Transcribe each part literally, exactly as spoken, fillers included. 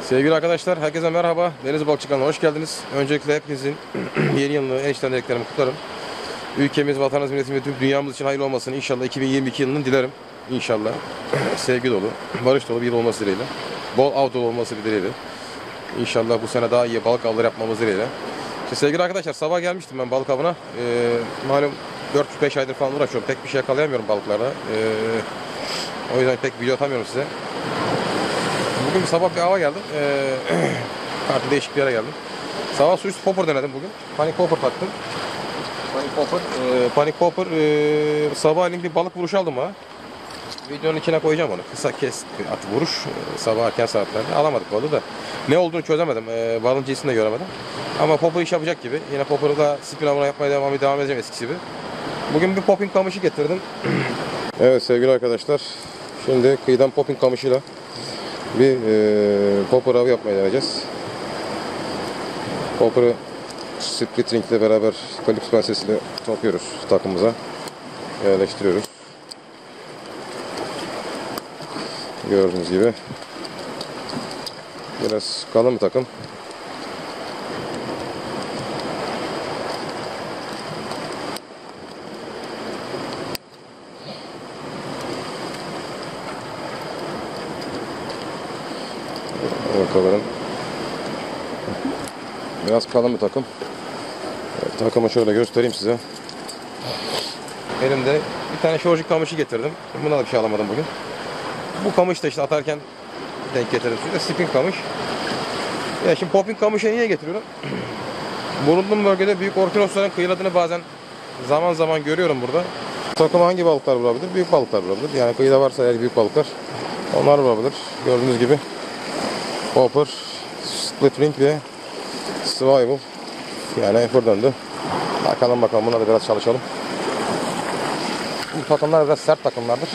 Sevgili arkadaşlar, herkese merhaba. Deniz Balıkçı kanalına hoş geldiniz. Öncelikle hepinizin yeni yılını en içten dileklerimi kutlarım. Ülkemiz, vatanımız, milletimiz ve tüm dünyamız için hayırlı olmasını inşallah iki bin yirmi iki yılının dilerim. İnşallah sevgi dolu, barış dolu bir yıl olması dileğiyle. Bol av dolu olması dileğiyle. İnşallah bu sene daha iyi balık avları yapmamız dileğiyle. İşte sevgili arkadaşlar, sabah gelmiştim ben balık avına. Ee, malum dört beş aydır falan uğraşıyorum. Pek bir şey yakalayamıyorum balıklarda. Ee, o yüzden pek video atamıyorum size. Bugün bir sabah bir ava geldim. Ee, farklı değişik bir yere geldim. Sabah su üstü popper denedim bugün. Panic popper taktım. Panic popper. E, Panic popper. E, sabahleyin bir balık vuruşu aldım ha. Videonun içine koyacağım onu. Kısa kes at vuruş. E, sabah erken saatlerde alamadık balığı da. Ne olduğunu çözemedim. E, balığın cinsini de göremedim. Ama popper iş yapacak gibi. Yine popper'da spin avına yapmaya devam, devam edeceğim eskisi gibi. Bugün bir popping kamışı getirdim. Evet sevgili arkadaşlar. Şimdi kıyıdan popping kamışıyla bir e, popper avı yapmaya deneyeceğiz. Popper'ı split ring ile beraber kalips pensesiyle sokuyoruz takımımıza. Yerleştiriyoruz. Gördüğünüz gibi. Biraz kalın bir takım. Bakalım. Biraz kalın bir takım. Evet, takımı şöyle göstereyim size. Elimde bir tane şorjik kamışı getirdim. Buna da bir şey alamadım bugün. Bu kamış da işte atarken denk getirdim. Şurada spin kamış. Ya şimdi popping kamışı niye getiriyorum? Bulunduğum bölgede büyük orkinosların kıyıladığını bazen zaman zaman görüyorum burada. Takıma hangi balıklar vurabilir? Büyük balıklar vurabilir. Yani kıyıda varsa eğer büyük balıklar onlar vurabilir. Gördüğünüz gibi popper, split ring ve swivel. Yani buradan da bakalım bakalım buna da biraz çalışalım. Bu takımlar biraz sert takımlardır.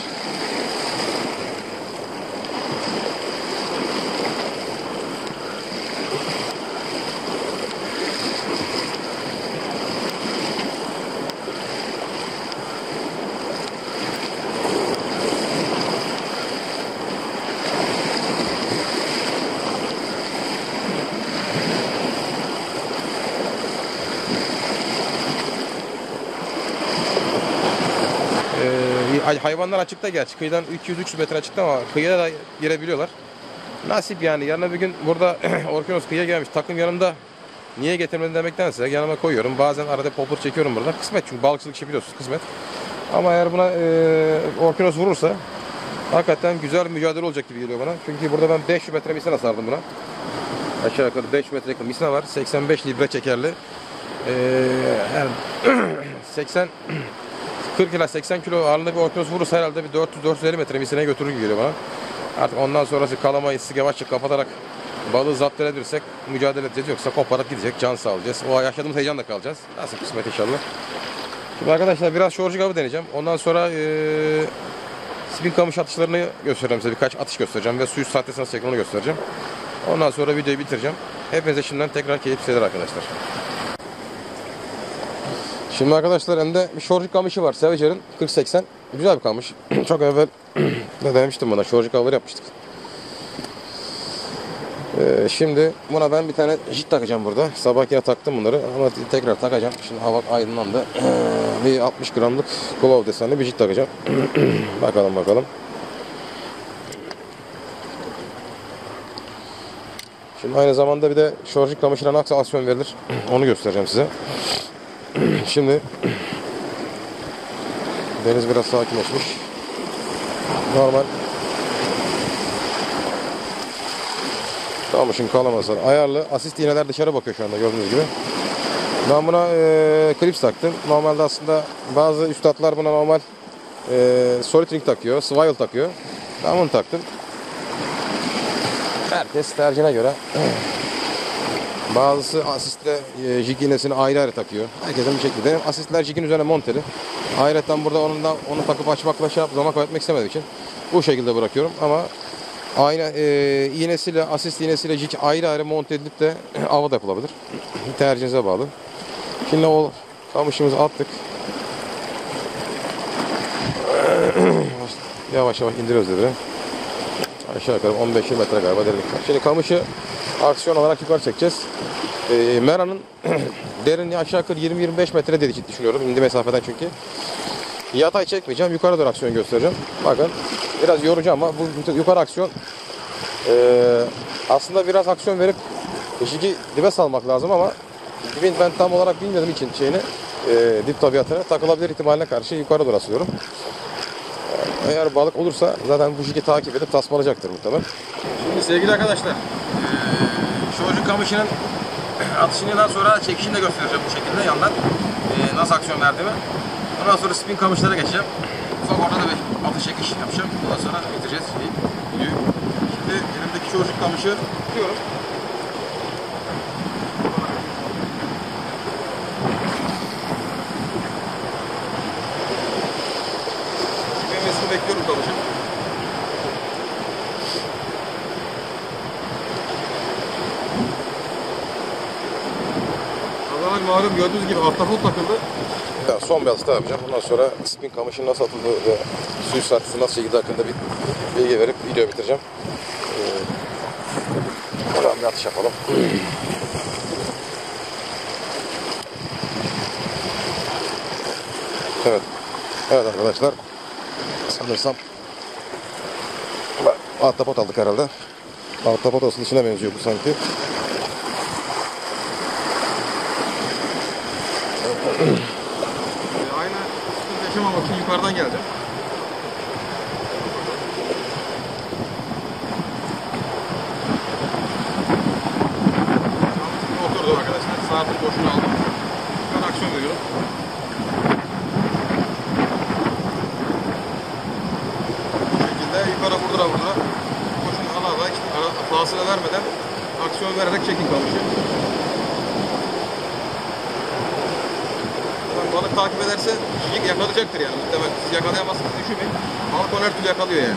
Hayvanlar açıkta gerçi. Kıyıdan iki yüz üç yüz metre açıkta ama kıyıya da girebiliyorlar. Nasip yani. Yarın bir gün burada orkinos kıyıya gelmiş. Takım yanımda niye getirmedin demektense yanıma koyuyorum. Bazen arada popper çekiyorum burada. Kısmet çünkü balıkçılık işi biliyorsunuz. Kısmet. Ama eğer buna e, orkinos vurursa hakikaten güzel bir mücadele olacak gibi geliyor bana. Çünkü burada ben beş yüz metre misina sardım buna. Aşağı yukarı beş yüz metre yakın misina var. seksen beş libre çekerli. E, yani seksen kırk ila seksen kilo ağırlığında bir orkinos vurursa herhalde bir dört yüz dört yüz elli metre misineye götürür gibi geliyor bana. Artık ondan sonrası kalamayı sık yavaşça kapatarak balığı zapt edebilirsek mücadele edeceğiz. Yoksa koparak gidecek, can sağlayacağız. O yaşadığımız heyecanla kalacağız. Nasıl kısmet inşallah. Şimdi arkadaşlar biraz şorjik avı deneyeceğim. Ondan sonra ee, spin kamış atışlarını göstereceğim size. Birkaç atış göstereceğim ve suyu saatte nasıl çekilir onu göstereceğim. Ondan sonra videoyu bitireceğim. Hepinize şimdiden tekrar keyifli seyirler arkadaşlar. Şimdi arkadaşlar elimde bir şorjik kamışı var. Savager'in kırk seksen. Güzel bir kamış. Çok evvel ne demiştim buna. Şorjik avları yapmıştık. Ee, şimdi buna ben bir tane jit takacağım burada. Sabah yine taktım bunları ama tekrar takacağım. Şimdi hava aydınlandı. Ee, bir altmış gramlık glove desenli bir jit takacağım. Bakalım bakalım. Şimdi aynı zamanda bir de şorjik kamışına nasıl aksiyon verilir onu göstereceğim size. Şimdi deniz biraz sakinleşmiş. Normal kamışın kalaması ayarlı. Asist iğneler dışarı bakıyor şu anda gördüğünüz gibi. Ben buna e, klips taktım. Normalde aslında bazı üstadlar buna normal e, solid ring takıyor, swivel takıyor. Ben bunu taktım. Herkes tercihine göre. Bazısı asistle e, jig iğnesini ayrı ayrı takıyor. Herkesin bir şekilde. Benim asistler jigin üzerine monteli. Ayrıca burada onun da onu takıp açmakla şey yapıp zaman kaybetmek istemediğim için bu şekilde bırakıyorum. Ama aynı e, iğnesiyle asist iğnesiyle jig ayrı ayrı monte edilip de ava da yapılabilir. Tercihinize bağlı. Şimdi o kamışımızı attık. Yavaş yavaş indiriyoruz dedi. Aşağı yukarı on beş metre galiba derinlik var. Şimdi kamışı aksiyon olarak yukarı çekeceğiz. E, Mera'nın derinliği aşağı yukarı yirmi yirmi beş metre dedi düşünüyorum. İndi mesafeden çünkü. Yatay çekmeyeceğim. Yukarı doğru aksiyon göstereceğim. Bakın biraz yorucu ama bu yukarı aksiyon e, aslında biraz aksiyon verip eşiki dibe salmak lazım ama dibin ben tam olarak bilmediğim için şeyini e, dip tabiatına takılabilir ihtimaline karşı yukarı doğru asılıyorum. E, eğer balık olursa zaten bu şiki takip edip tasmalayacaktır muhtemelen. Şimdi sevgili arkadaşlar e, şorjun kamışının atışından sonra çekişini de göstereceğim bu şekilde yandan e, nasıl aksiyon verdiğimi. Ondan sonra spin kamışlara geçeceğim. Ufak orada da bir atış çekiş yapacağım. Ondan sonra bitireceğiz videoyu. Şimdi elimdeki şorjun kamışı tutuyorum. Çekmemesini bekliyorum kamışın. Kazanlar malum gördüğünüz gibi ahtapot takıldı. Ya son bir atış daha yapacağım. Ondan sonra spin kamışın nasıl atıldığı ve suyu satısı nasıl çekildiği hakkında bir bilgi verip video bitireceğim. Ee, oradan bir atış yapalım. Evet. Evet arkadaşlar. Sanırsam ahtapot aldık herhalde. Ahtapot asılışına benziyor bu sanki. Aynı sıkıntı yaşamamak için yukarıdan geleceğim. Oturdu arkadaşlar. Saatin boşuna aldım. Yukarı aksiyon veriyorum. Bu şekilde yukarı vurdura vurdura boşuna ala ala hiç fasıla vermeden aksiyon vererek çekin kamışı. Balık takip ederse şişik yakalayacaktır yani muhtemelen. Siz yakalayamazsınız düşünmeyin. Balık onu her türlü yakalıyor yani.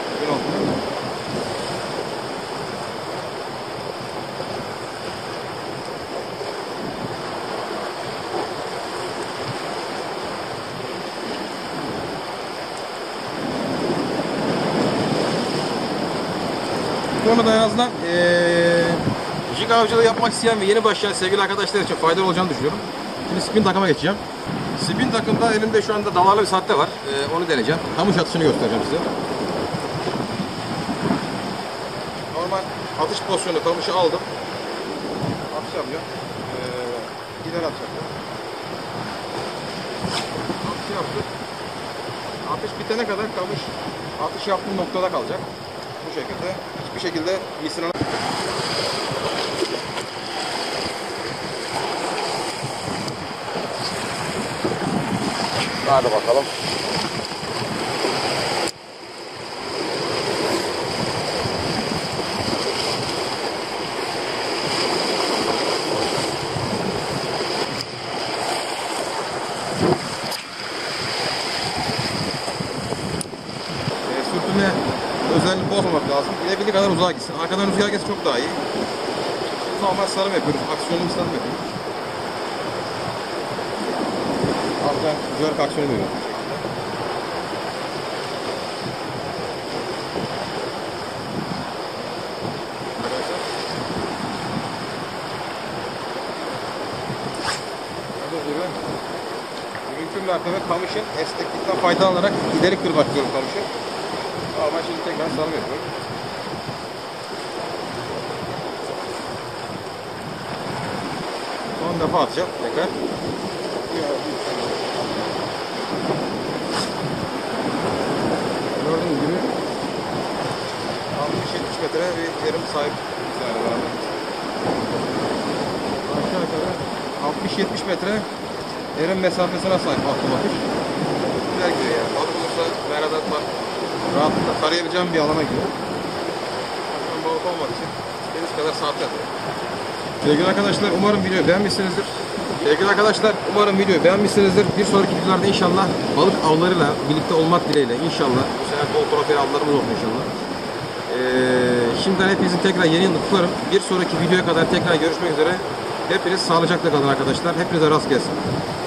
Sonra da en azından ee, jig avcılığı yapmak isteyen ve yeni başlayan sevgili arkadaşlar için faydalı olacağını düşünüyorum. Şimdi spin takıma geçeceğim. Spin takımda elimde şu anda damarlı bir sahte var. Ee, onu deneyeceğim. Kamış atışını göstereceğim size. Normal atış pozisyonu kamışı aldım. Atış yapacağım. Ee, gider atacağım. Atış yaptık. Atış bitene kadar kamış atış yaptığım noktada kalacak. Bu şekilde. Hiçbir şekilde misinana... Hadi bakalım. E, sürtünme özelliğini bozmamak lazım. Gidebildiği kadar uzağa gitsin. Arkadan rüzgar gelse çok daha iyi. Normal sarım yapıyoruz. Aksiyonlu sarım yapıyoruz. Arkadan rüzgar aksiyonu veriyoruz. Mümkün mertebe kamışın esneklikten faydalanarak ileri kırmak istiyorum kamışı. Ama şimdi tekrar sarım yapıyorum. Son defa atacağım tekrar. Gördüğünüz gibi altmış yetmiş metre bir yerim sahip. Aşağı yukarı altmış yetmiş metre yerin mesafesine sahip aklım atış. Güzel gidiyor yani. Balık olursa merada rahatlıkla tarayabileceğim bir alana gidiyor. Başkan balık olmadığı için deniz kadar saat yapıyor. Sevgili arkadaşlar umarım videoyu beğenmişsinizdir. Sevgili arkadaşlar umarım videoyu beğenmişsinizdir. Bir sonraki videolarda inşallah balık avlarıyla birlikte olmak dileğiyle inşallah. Bu sene bol profil avlarımız olsun inşallah. Ee, şimdiden hepinizin tekrar yeni yılını kutlarım. Bir sonraki videoya kadar tekrar görüşmek üzere. Hepiniz sağlıcakla kalın arkadaşlar. Hepinize rast gelsin.